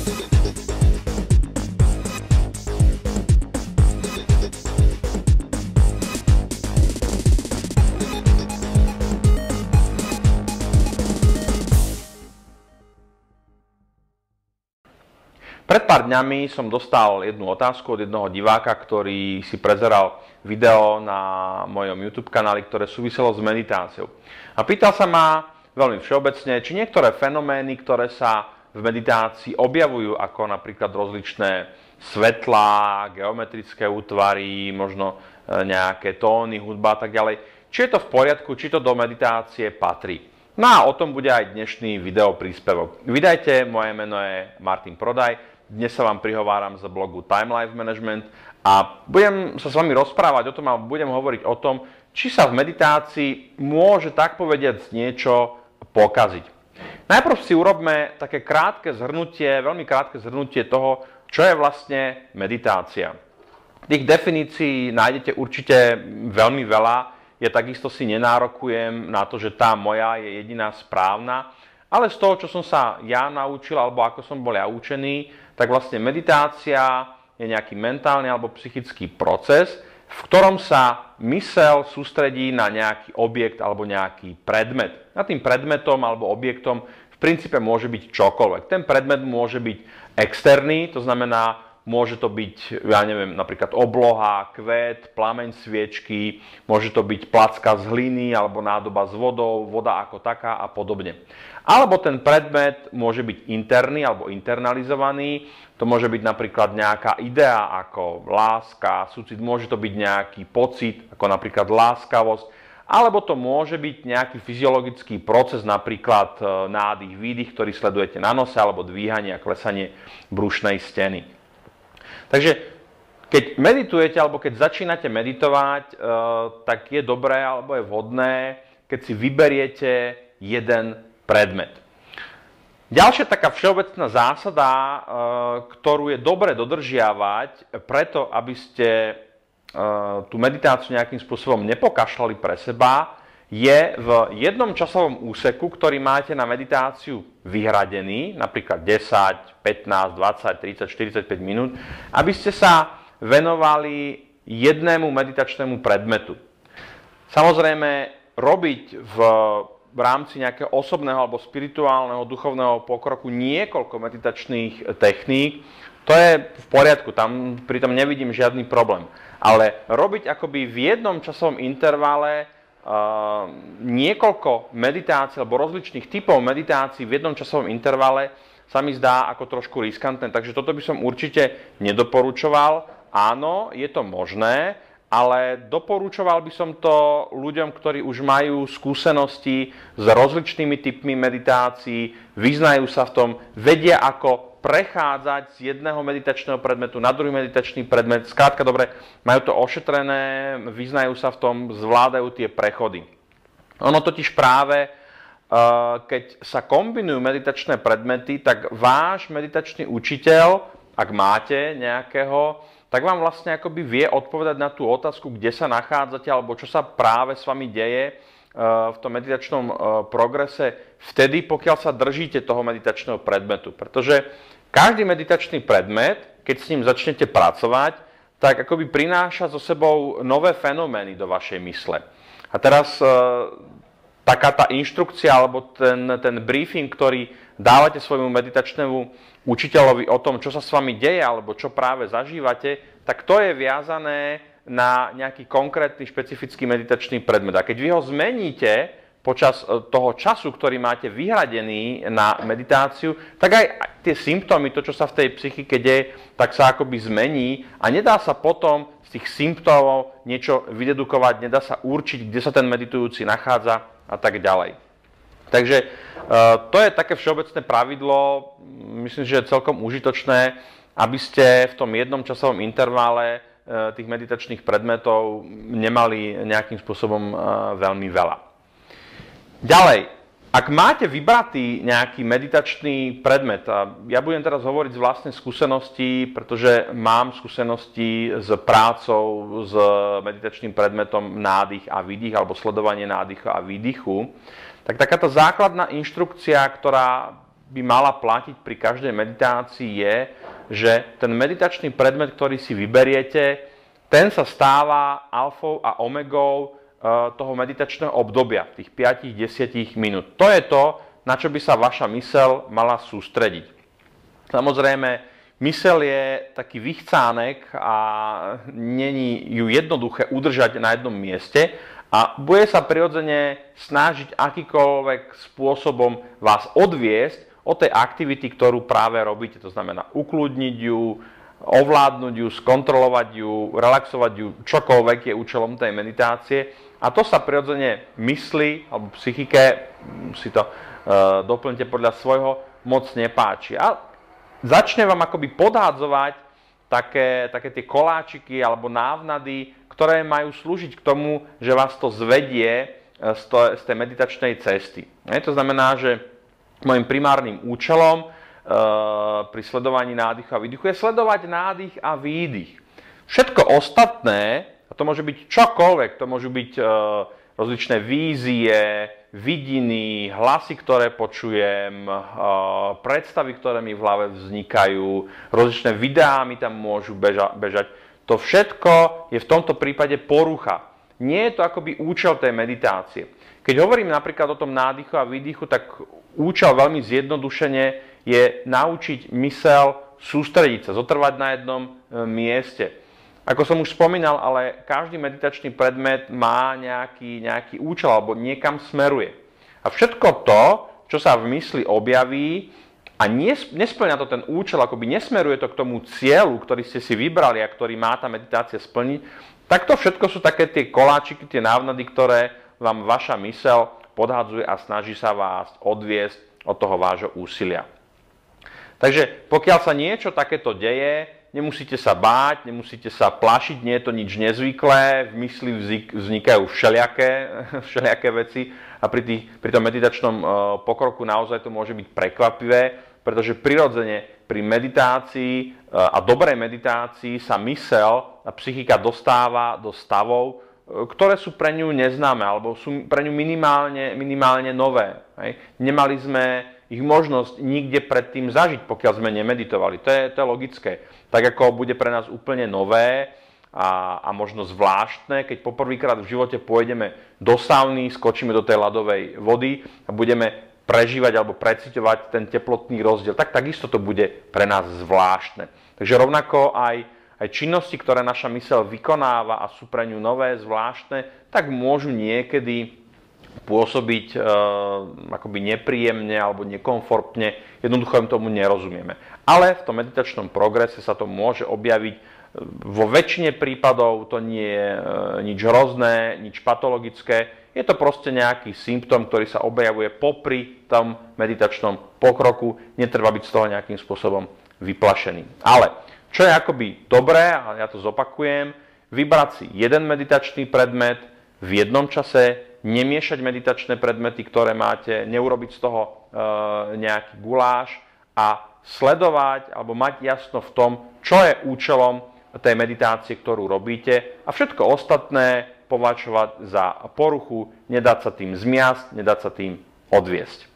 Pred pár dňami som dostal jednu otázku od jednoho diváka, ktorý si prezeral video na mojom YouTube kanáli, ktoré súviselo s meditáciou. A pýtal sa ma veľmi všeobecne, či niektoré fenomény, ktoré sa v meditácii objavujú, ako napríklad rozličné svetlá, geometrické útvary, možno nejaké tóny, hudba a tak ďalej, či je to v poriadku, či to do meditácie patrí. No a o tom bude aj dnešný video príspevok. Vítajte, moje meno je Martin Prodaj. Dnes sa vám prihováram z blogu Time Life Management a budem sa s vami rozprávať o tom a budem hovoriť o tom, či sa v meditácii môže tak povediať niečo pokaziť. Najprv si urobme také krátke zhrnutie, veľmi krátke zhrnutie toho, čo je vlastne meditácia. Tých definícií nájdete určite veľmi veľa, ja takisto si nenárokujem na to, že tá moja je jediná správna, ale z toho, čo som sa ja naučil, alebo ako som bol ja učený, tak vlastne meditácia je nejaký mentálny alebo psychický proces, v ktorom sa myseľ sústredí na nejaký objekt alebo nejaký predmet. A tým predmetom alebo objektom v princípe môže byť čokoľvek. Ten predmet môže byť externý, to znamená, môže to byť, ja neviem, napríklad obloha, kvet, plameň sviečky, môže to byť placka z hliny alebo nádoba s vodou, voda ako taká a podobne. Alebo ten predmet môže byť interný alebo internalizovaný, to môže byť napríklad nejaká idea ako láska, súcit, môže to byť nejaký pocit ako napríklad láskavosť, alebo to môže byť nejaký fyziologický proces, napríklad nádych, výdych, ktorý sledujete na nose, alebo dvíhanie a klesanie brušnej steny. Takže keď meditujete alebo keď začínate meditovať, tak je dobré alebo je vhodné, keď si vyberiete jeden predmet. Ďalšia taká všeobecná zásada, ktorú je dobre dodržiavať, preto aby ste tú meditáciu nejakým spôsobom nepokašľali pre seba, je v jednom časovom úseku, ktorý máte na meditáciu vyhradený, napríklad 10, 15, 20, 30, 45 minút, aby ste sa venovali jednému meditačnému predmetu. Samozrejme, robiť v rámci nejakého osobného alebo spirituálneho, duchovného pokroku niekoľko meditačných techník, to je v poriadku, tam pritom nevidím žiadny problém. Ale robiť akoby v jednom časovom intervale niekoľko meditácií alebo rozličných typov meditácií v jednom časovom intervale sa mi zdá ako trošku riskantné, takže toto by som určite nedoporučoval. Áno, je to možné, ale doporučoval by som to ľuďom, ktorí už majú skúsenosti s rozličnými typmi meditácií, vyznajú sa v tom, vedia ako prechádzať z jedného meditačného predmetu na druhý meditačný predmet. Skrátka dobre, majú to ošetrené, vyznajú sa v tom, zvládajú tie prechody. Ono totiž práve, keď sa kombinujú meditačné predmety, tak váš meditačný učiteľ, ak máte nejakého, tak vám vlastne akoby vie odpovedať na tú otázku, kde sa nachádzate alebo čo sa práve s vami deje v tom meditačnom progrese vtedy, pokiaľ sa držíte toho meditačného predmetu. Pretože každý meditačný predmet, keď s ním začnete pracovať, tak akoby prináša so sebou nové fenomény do vašej mysle. A teraz taká tá inštrukcia alebo ten briefing, ktorý dávate svojmu meditačnému učiteľovi o tom, čo sa s vami deje alebo čo práve zažívate, tak to je viazané na nejaký konkrétny špecifický meditačný predmet. A keď vy ho zmeníte počas toho času, ktorý máte vyhradený na meditáciu, tak aj tie symptómy, to, čo sa v tej psychike deje, tak sa akoby zmení a nedá sa potom z tých symptómov niečo vydedukovať, nedá sa určiť, kde sa ten meditujúci nachádza a tak ďalej. Takže to je také všeobecné pravidlo, myslím, že je celkom užitočné, aby ste v tom jednom časovom intervale tých meditačných predmetov nemali nejakým spôsobom veľmi veľa. Ďalej, ak máte vybratý nejaký meditačný predmet, a ja budem teraz hovoriť z vlastnej skúsenosti, pretože mám skúsenosti s prácou s meditačným predmetom nádych a výdych, alebo sledovanie nádychu a výdychu, tak takáto základná inštrukcia, ktorá by mala platiť pri každej meditácii je, že ten meditačný predmet, ktorý si vyberiete, ten sa stáva alfou a omegou toho meditačného obdobia, tých 5-10 minút. To je to, na čo by sa vaša myseľ mala sústrediť. Samozrejme, myseľ je taký vychcánek a není ju jednoduché udržať na jednom mieste a bude sa prirodzene snažiť akýkoľvek spôsobom vás odviesť od tej aktivity, ktorú práve robíte. To znamená ukludniť ju, ovládnuť ju, skontrolovať ju, relaxovať ju, čokoľvek je účelom tej meditácie. A to sa prirodzene mysli alebo psychike, si to doplňte podľa svojho, moc nepáči. A začne vám akoby podhádzovať také tie koláčiky alebo návnady, ktoré majú slúžiť k tomu, že vás to zvedie z tej meditačnej cesty. To znamená, že môjim primárnym účelom pri sledovaní nádychu a výdychu je sledovať nádych a výdych. Všetko ostatné, a to môže byť čokoľvek, to môžu byť rozličné vízie, vidiny, hlasy, ktoré počujem, predstavy, ktoré mi v hlave vznikajú, rozličné videá mi tam môžu bežať. To všetko je v tomto prípade porucha. Nie je to akoby účel tej meditácie. Keď hovorím napríklad o tom nádychu a výdychu, tak účel veľmi zjednodušene je naučiť myseľ sústrediť sa, zotrvať na jednom mieste. Ako som už spomínal, ale každý meditačný predmet má nejaký účel alebo niekam smeruje. A všetko to, čo sa v mysli objaví a nesplňa to ten účel, akoby nesmeruje to k tomu cieľu, ktorý ste si vybrali a ktorý má tá meditácia splniť, tak to všetko sú také tie koláčiky, tie návnady, ktoré vám vaša myseľ podhadzuje a snaží sa vás odviesť od toho vášho úsilia. Takže pokiaľ sa niečo takéto deje, nemusíte sa báť, nemusíte sa plašiť, nie je to nič nezvyklé, v mysli vznikajú všelijaké veci a pri tom meditačnom pokroku naozaj to môže byť prekvapivé, pretože prirodzene pri meditácii a dobrej meditácii sa myseľ a psychika dostáva do stavov, ktoré sú pre ňu neznáme alebo sú pre ňu minimálne nové. Nemali sme ich možnosť nikde predtým zažiť, pokiaľ sme nemeditovali. To je logické. Tak ako bude pre nás úplne nové a možno zvláštne, keď poprvýkrát v živote pôjdeme do sauny, skočíme do tej ľadovej vody a budeme prežívať alebo preciťovať ten teplotný rozdiel, tak takisto to bude pre nás zvláštne. Takže rovnako aj činnosti, ktoré naša myseľ vykonáva a sú pre ňu nové, zvláštne, tak môžu niekedy pôsobiť akoby nepríjemne alebo nekomfortne, jednoducho im tomu nerozumieme. Ale v tom meditačnom progrese sa to môže objaviť. Vo väčšine prípadov to nie je nič hrozné, nič patologické. Je to proste nejaký symptóm, ktorý sa objavuje popri tom meditačnom pokroku. Netreba byť z toho nejakým spôsobom vyplašený. Ale čo je akoby dobré, a ja to zopakujem, vybrať si jeden meditačný predmet v jednom čase, nemiešať meditačné predmety, ktoré máte, neurobiť z toho nejaký guláš a sledovať alebo mať jasno v tom, čo je účelom tej meditácie, ktorú robíte a všetko ostatné považovať za poruchu, nedať sa tým zmiasť, nedať sa tým odviesť.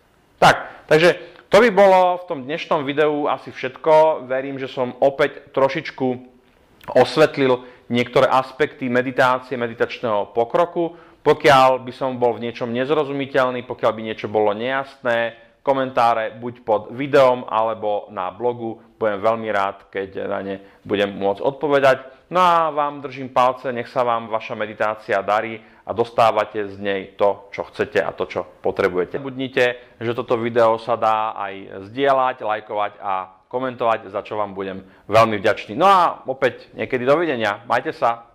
Takže to by bolo v tom dnešnom videu asi všetko. Verím, že som opäť trošičku osvetlil niektoré aspekty meditácie, meditačného pokroku. Pokiaľ by som bol v niečom nezrozumiteľný, pokiaľ by niečo bolo nejasné, komentáre buď pod videom alebo na blogu. Budem veľmi rád, keď na ne budem môcť odpovedať. No a vám držím palce, nech sa vám vaša meditácia darí a dostávate z nej to, čo chcete a to, čo potrebujete. Nebudnite, že toto video sa dá aj zdieľať, lajkovať a komentovať, za čo vám budem veľmi vďačný. No a opäť niekedy dovidenia. Majte sa.